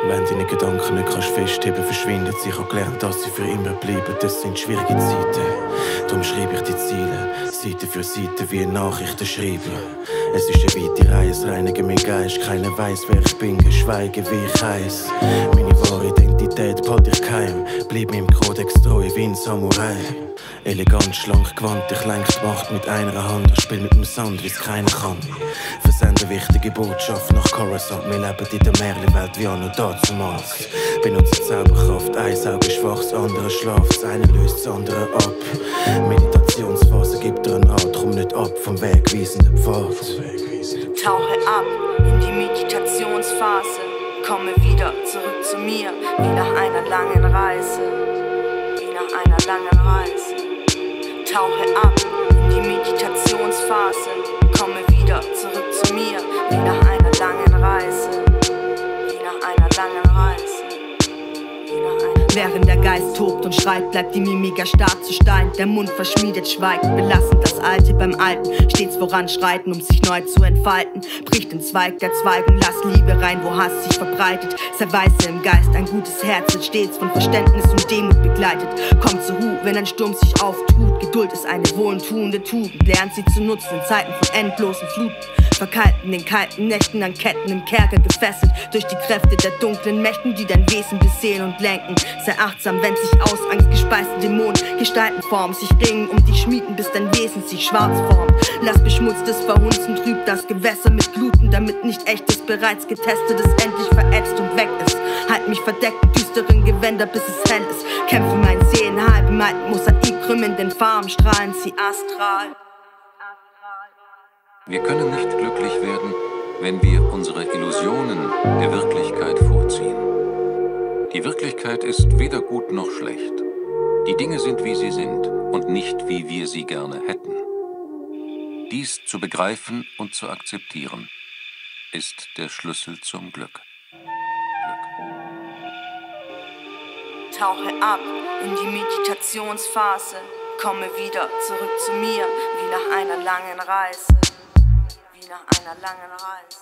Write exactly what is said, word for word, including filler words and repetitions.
Wenn deine Gedanken nicht kannst festheben, verschwindet sie. Ich habe gelernt, dass sie für immer bleiben. Das sind schwierige Zeiten. Darum schreibe ich die Ziele, Seite für Seite, wie Nachrichten schreiben. Es ist eine weite Reise, es reinige mein Geist. Keiner weiss, wer ich bin, geschweige wie ich heiss. Meine wahre Identität behalte ich geheim. Bleib meinem Kodex treu wie ein Samurai. Elegant, schlank, gewandt, ich lenk die Macht mit einer Hand. Ich spiel mit dem Sand, wie's keiner kann. Versende wichtige Botschaft nach Coruscant. Wir leben in der Märchenwelt wie auch noch dazumals. Benutze Zauberkraft, ein Auge ist wach, das andere schlaft. Das eine löst das andere ab. Meditationsphase gibt dir eine Art, komm nicht ab vom wegweisenden Pfad. Tauche ab in die Meditationsphase. Komme wieder zurück zu mir, wie nach einer langen Reise. Wie nach einer langen Reise. Tauche ab in die Meditationsphase. Komme wieder zurück zu mir, wie nach einer langen Reise. Wie nach einer langen Reise. Wie nach einer Während der Geist tobt und schreit, bleibt die Mimik erstarrt zu Stein. Der Mund verschmiedet, schweigt, belassend das Alte beim Alten. Stets voranschreiten, um sich neu zu entfalten. Bricht den Zweig der Zweig und lass Liebe rein, wo Hass sich verbreitet. Sei weise im Geist, ein gutes Herz wird stets von Verständnis und Demut begleitet. Kommt zur Ruhe, wenn ein Sturm sich auftut. Geduld ist eine wohltuende Tugend. Lernt sie zu nutzen in Zeiten von endlosen Fluten. Verkalten in kalten Nächten an Ketten im Kerker gefesselt. Durch die Kräfte der dunklen Mächten, die dein Wesen beseelen und lenken. Sei achtsam, wenn sich aus Angst gespeiste Dämonen Gestalten formen, sich ringen um dich schmieden, bis dein Wesen sich schwarz formt. Lass beschmutztes verhunzen, trüb das Gewässer mit Gluten, damit nicht echtes, bereits getestetes endlich verätzt und weg ist. Halt mich verdeckt in düsteren Gewänder, bis es hell ist. Kämpfe mein Seelenhalb im alten Mosaik, krümmenden Farben strahlen sie astral. Wir können nicht glücklich werden, wenn wir unsere Illusionen der Wirklichkeit vorziehen. Die Wirklichkeit ist weder gut noch schlecht. Die Dinge sind, wie sie sind und nicht, wie wir sie gerne hätten. Dies zu begreifen und zu akzeptieren, ist der Schlüssel zum Glück. Glück. Tauche ab in die Meditationsphase. Komme wieder zurück zu mir, wie nach einer langen Reise. Wie nach einer langen Reise.